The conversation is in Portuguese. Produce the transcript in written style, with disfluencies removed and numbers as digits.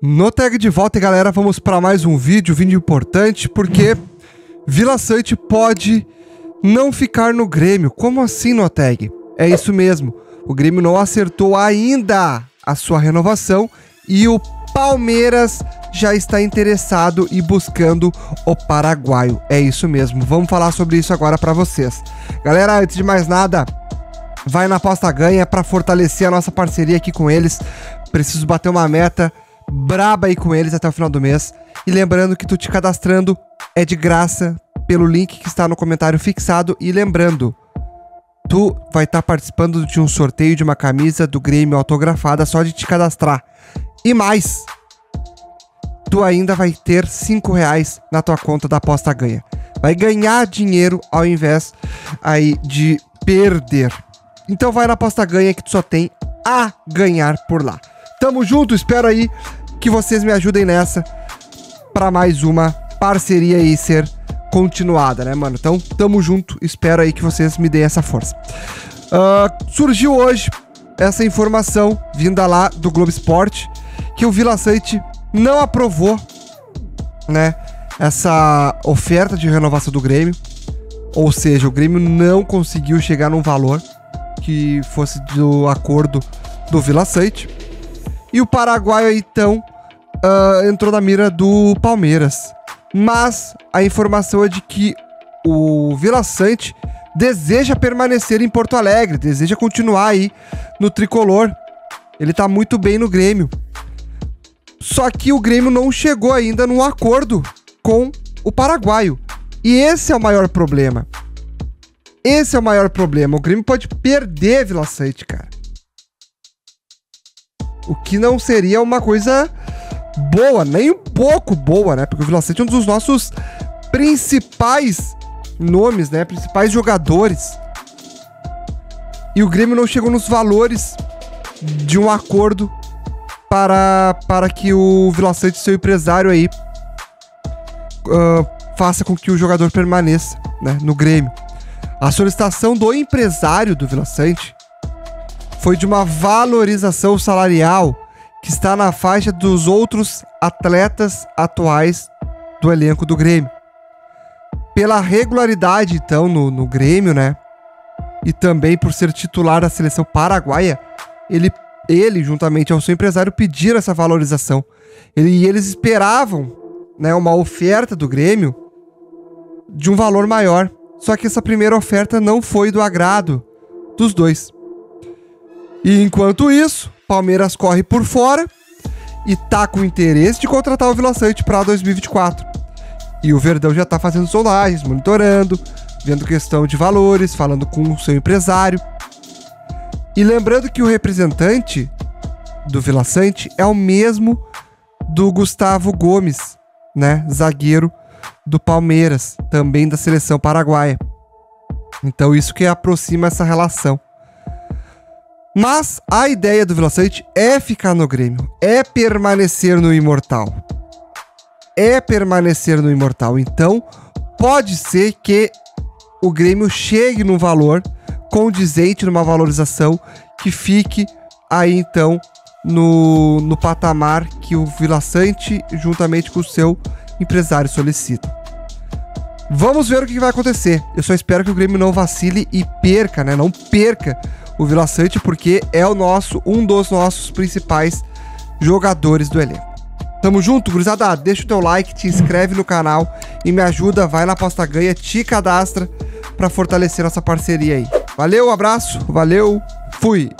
No tag de volta, galera, vamos para mais um vídeo importante, porque Vila Sante pode não ficar no Grêmio. Como assim, no tag? É isso mesmo, o Grêmio não acertou ainda a sua renovação e o Palmeiras já está interessado e buscando o paraguaio. É isso mesmo, vamos falar sobre isso agora para vocês. Galera, antes de mais nada, vai na aposta ganha para fortalecer a nossa parceria aqui com eles. Preciso bater uma meta braba aí com eles até o final do mês. E lembrando que tu te cadastrando é de graça pelo link que está no comentário fixado. E lembrando, tu vai estar participando de um sorteio de uma camisa do Grêmio autografada só de te cadastrar. E mais, tu ainda vai ter R$5 na tua conta da aposta ganha. Vai ganhar dinheiro ao invés aí de perder. Então vai na aposta ganha que tu só tem a ganhar por lá. Tamo junto, espero aí que vocês me ajudem nessa para mais uma parceria aí ser continuada, né, mano? Então, tamo junto, espero aí que vocês me deem essa força. Surgiu hoje essa informação vinda lá do Globo Esporte, que o Vila Sante não aprovou, né, essa oferta de renovação do Grêmio. Ou seja, o Grêmio não conseguiu chegar num valor que fosse do acordo do Vila Sante. E o paraguaio, então, entrou na mira do Palmeiras. Mas a informação é de que o Vila Sante deseja permanecer em Porto Alegre, deseja continuar aí no tricolor. Ele tá muito bem no Grêmio. Só que o Grêmio não chegou ainda num acordo com o paraguaio. E esse é o maior problema. Esse é o maior problema. O Grêmio pode perder Vila Sante, cara. O que não seria uma coisa boa, nem um pouco boa, né? Porque o Vila Sante é um dos nossos principais nomes, né? Principais jogadores. E o Grêmio não chegou nos valores de um acordo para que o Vila Sante, seu empresário aí, faça com que o jogador permaneça, né, no Grêmio. A solicitação do empresário do Vila Sante foi de uma valorização salarial que está na faixa dos outros atletas atuais do elenco do Grêmio. Pela regularidade, então, no Grêmio, né? E também por ser titular da seleção paraguaia, ele juntamente ao seu empresário, pediram essa valorização. E eles esperavam, né, uma oferta do Grêmio de um valor maior. Só que essa primeira oferta não foi do agrado dos dois. E enquanto isso, Palmeiras corre por fora e tá com interesse de contratar o Vila Sante para 2024. E o Verdão já tá fazendo sondagens, monitorando, vendo questão de valores, falando com o seu empresário. E lembrando que o representante do Vila Sante é o mesmo do Gustavo Gomes, né, zagueiro do Palmeiras, também da seleção paraguaia. Então isso que aproxima essa relação. Mas a ideia do Vila Sante é ficar no Grêmio, é permanecer no Imortal. É permanecer no Imortal. Então, pode ser que o Grêmio chegue num valor condizente, numa valorização que fique aí, então, no patamar que o Vila Sante, juntamente com o seu empresário, solicita. Vamos ver o que vai acontecer. Eu só espero que o Grêmio não vacile e perca, né? Não perca o Vila Sante, porque é um dos nossos principais jogadores do elenco. Tamo junto, gurizada. Deixa o teu like, te inscreve no canal e me ajuda, vai na aposta ganha, te cadastra pra fortalecer nossa parceria aí. Valeu, abraço, valeu, fui!